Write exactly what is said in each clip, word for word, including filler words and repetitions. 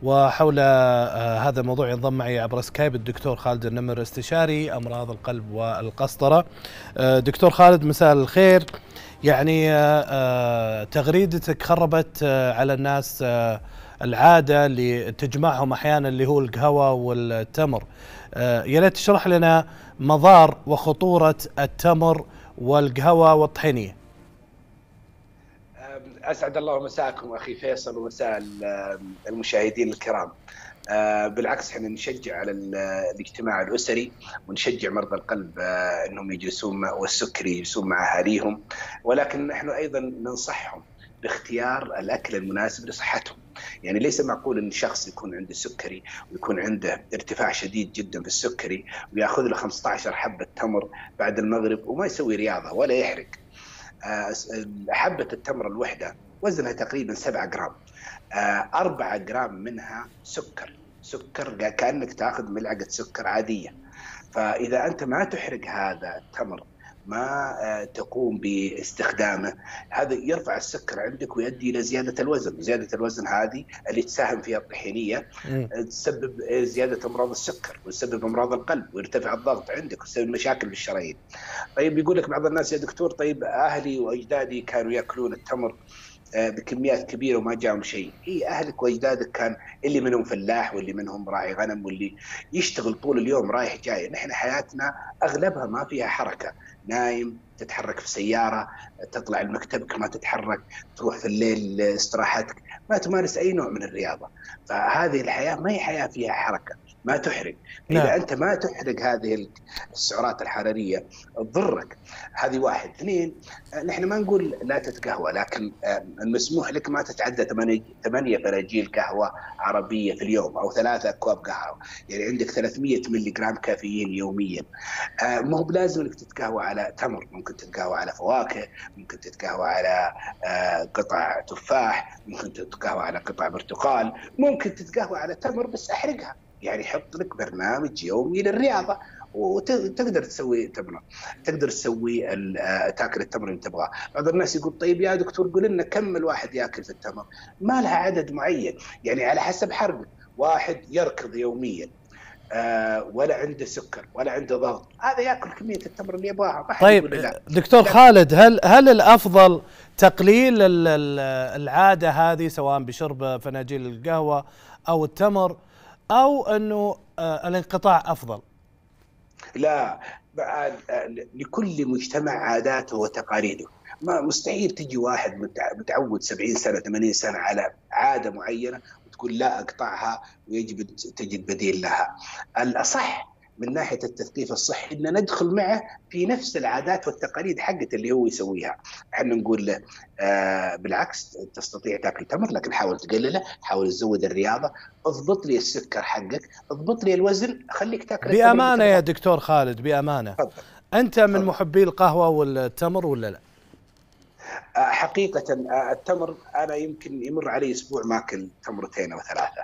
وحول آه، هذا الموضوع ينضم معي عبر سكايب الدكتور خالد النمر، استشاري أمراض القلب والقسطرة. آه، دكتور خالد، مساء الخير. يعني آه، آه، تغريدتك خربت آه، على الناس آه، العادة اللي تجمعهم أحيانا اللي هو القهوة والتمر. آه، يا ريت تشرح لنا مضار وخطورة التمر والقهوة والطحينية. أسعد الله مساكم أخي فيصل ومساء المشاهدين الكرام. بالعكس، احنا نشجع على الاجتماع الأسري ونشجع مرضى القلب أنهم يجلسون والسكري يجلسون مع أهاليهم، ولكن نحن أيضا ننصحهم باختيار الأكل المناسب لصحتهم. يعني ليس معقول أن شخص يكون عنده سكري ويكون عنده ارتفاع شديد جدا في السكري ويأخذ له خمسة عشر حبة تمر بعد المغرب وما يسوي رياضة ولا يحرق. حبة التمر الوحدة وزنها تقريبا سبعة جرام، أربعة جرام منها سكر سكر كأنك تأخذ ملعقة سكر عادية. فإذا أنت ما تحرق هذا التمر، ما تقوم باستخدامه، هذا يرفع السكر عندك ويؤدي إلى زيادة الوزن. زيادة الوزن هذه اللي تساهم فيها الطحينية تسبب زيادة أمراض السكر وتسبب أمراض القلب ويرتفع الضغط عندك وتسبب مشاكل في الشرايين. طيب يقول لك بعض الناس: يا دكتور، طيب أهلي وأجدادي كانوا يأكلون التمر بكميات كبيرة وما جاهم شيء. هي أهلك وأجدادك كان اللي منهم فلاح واللي منهم راعي غنم واللي يشتغل طول اليوم رايح جاي. نحن حياتنا أغلبها ما فيها حركة، نايم، تتحرك في سيارة، تطلع المكتب ما تتحرك، تروح في الليل استراحتك، ما تمارس أي نوع من الرياضة. فهذه الحياة ما هي حياة فيها حركة، ما تحرق. إذا نعم. أنت ما تحرق هذه السعرات الحرارية تضرك. هذه واحد. اثنين، نحن ما نقول لا تتقهوى، لكن المسموح لك ما تتعدى ثمانية فناجيل قهوة عربية في اليوم أو ثلاثة أكواب قهوة. يعني عندك ثلاثمئة ملي جرام كافيين يوميا. مو بلازم انك تتقهوى على تمر، ممكن تتقهوى على فواكه، ممكن تتقهوى على قطع تفاح، ممكن تتقهوى على قطع برتقال، ممكن تتقهوى على تمر بس احرقها. يعني حط لك برنامج يومي للرياضة وتقدر تسوي تمر، تقدر تسوي تاكل التمر اللي تبغاه. بعض الناس يقول: طيب يا دكتور قول لنا كم الواحد ياكل في التمر؟ ما لها عدد معين، يعني على حسب حرقه. واحد يركض يوميا آه ولا عنده سكر ولا عنده ضغط، هذا ياكل كميه التمر اللي يبغاها. طيب لا. دكتور خالد، هل هل الافضل تقليل العاده هذه سواء بشرب فناجيل القهوه او التمر، او انه آه الانقطاع افضل؟ لا، لكل مجتمع عاداته وتقاليده. ما مستحيل تجي واحد متعود سبعين سنة ثمانين سنة على عادة معينة وتقول لا أقطعها ويجب تجد بديل لها. الأصح من ناحية التثقيف الصحي إن ندخل معه في نفس العادات والتقاليد حقت اللي هو يسويها. احنا نقول له آه بالعكس، تستطيع تاكل تمر لكن حاول تقلله، حاول تزود الرياضة، اضبط لي السكر حقك، اضبط لي الوزن، خليك تاكل بأمانة يا دكتور خالد، بأمانة فضل. أنت من فضل. محبي القهوة والتمر ولا لا؟ حقيقة التمر أنا يمكن يمر علي أسبوع ما أكل تمرتين أو ثلاثة.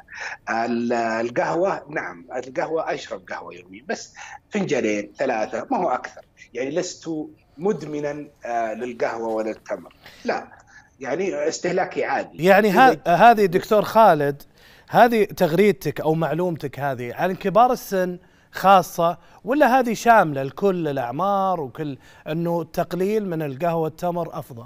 القهوة نعم، القهوة أشرب قهوة يوميا بس فنجانين ثلاثة، ما هو أكثر. يعني لست مدمنا للقهوة ولا التمر، لا، يعني استهلاكي عادي. يعني هذه دكتور خالد، هذه تغريدتك أو معلومتك هذه عن كبار السن خاصة ولا هذه شاملة لكل الأعمار وكل أنه التقليل من القهوة والتمر أفضل؟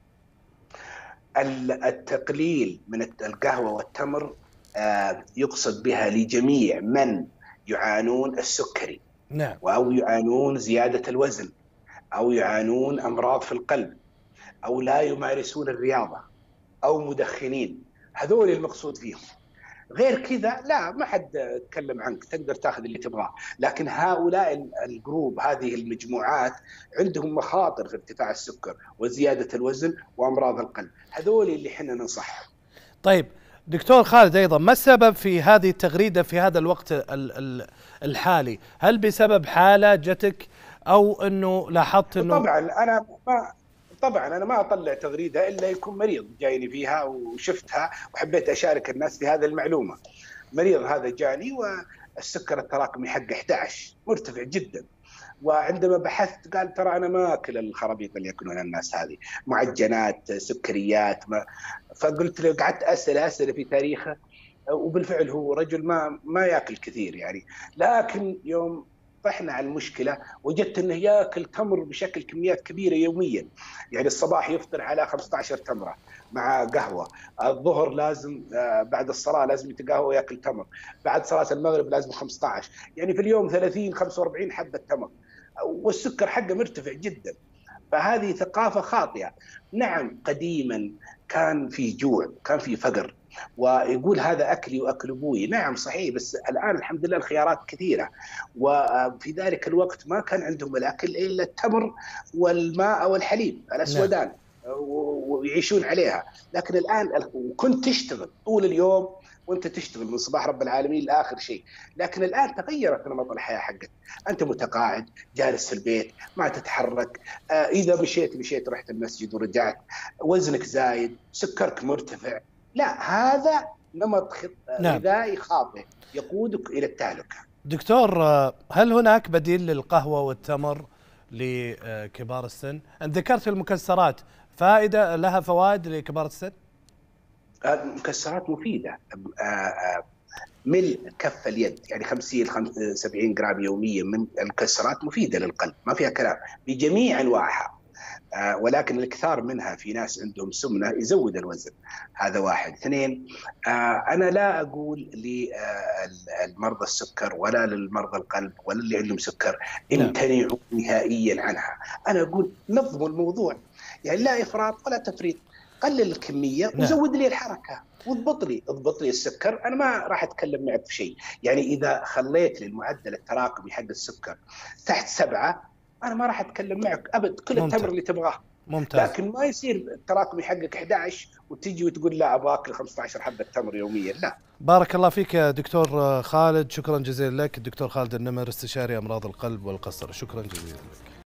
التقليل من القهوة والتمر يقصد بها لجميع من يعانون السكري، نعم، أو يعانون زيادة الوزن، أو يعانون أمراض في القلب، أو لا يمارسون الرياضة، أو مدخنين. هذول المقصود فيهم. غير كذا لا، ما حد تكلم عنك، تقدر تاخذ اللي تبغاه. لكن هؤلاء الجروب، هذه المجموعات عندهم مخاطر في ارتفاع السكر وزيادة الوزن وأمراض القلب، هذول اللي احنا ننصحهم. طيب دكتور خالد، أيضا ما السبب في هذه التغريدة في هذا الوقت الحالي؟ هل بسبب حالة جتك أو أنه لاحظت أنه؟ طبعا أنا ما طبعا انا ما اطلع تغريده الا يكون مريض جايني فيها وشفتها وحبيت اشارك الناس بهذه المعلومه. مريض هذا جاني والسكر التراكمي حقه أحد عشر مرتفع جدا، وعندما بحثت قال ترى انا ما اكل الخرابيط اللي ياكلونها الناس هذه، معجنات، سكريات. ما فقلت له، قعدت اسئله اسئله في تاريخه، وبالفعل هو رجل ما ما ياكل كثير يعني، لكن يوم طحنا على المشكله وجدت انه ياكل تمر بشكل كميات كبيره يوميا. يعني الصباح يفطر على خمسة عشر تمره مع قهوه، الظهر لازم بعد الصلاه لازم يتقهوى وياكل تمر، بعد صلاه المغرب لازم خمسة عشر، يعني في اليوم ثلاثين خمسة وأربعين حبه تمر، والسكر حقه مرتفع جدا. فهذه ثقافه خاطئه. نعم قديما كان في جوع، كان في فقر، ويقول هذا اكلي واكل ابوي، نعم صحيح، بس الان الحمد لله الخيارات كثيره، وفي ذلك الوقت ما كان عندهم الاكل الا التمر والماء والحليب الاسودان ويعيشون عليها. لكن الان وكنت تشتغل طول اليوم وانت تشتغل من صباح رب العالمين لاخر شيء، لكن الان تغيرت نمط الحياه حقك، انت متقاعد جالس في البيت ما تتحرك، آه اذا مشيت مشيت رحت المسجد ورجعت، وزنك زايد، سكرك مرتفع. لا، هذا نمط غذائي نعم. خاطئ يقودك الى التهلكه. دكتور، هل هناك بديل للقهوه والتمر لكبار السن؟ انت ذكرت المكسرات، فائده لها فوائد لكبار السن؟ المكسرات مفيده، ملء كف اليد يعني خمسين سبعين جرام يوميا من المكسرات مفيده للقلب، ما فيها كلام بجميع انواعها، ولكن الاكثار منها في ناس عندهم سمنه يزود الوزن. هذا واحد. اثنين، انا لا اقول للمرضى السكر ولا للمرضى القلب ولا اللي عندهم سكر امتنعوا نهائيا عنها، انا اقول نظموا الموضوع، يعني لا افراط ولا تفريط، قلل الكميه وزود لي الحركه واضبط لي اضبط لي السكر. انا ما راح اتكلم معك في شيء، يعني اذا خليت لي المعدل التراكمي حق السكر تحت سبعة انا ما راح اتكلم معك ابد، كل التمر اللي تبغاه ممتاز. لكن ما يصير التراكمي حقك أحد عشر وتجي وتقول لا ابغى اكل خمسة عشر حبه تمر يوميا، لا. بارك الله فيك يا دكتور خالد، شكرا جزيلا لك. الدكتور خالد النمر، استشاري امراض القلب والقصر، شكرا جزيلا.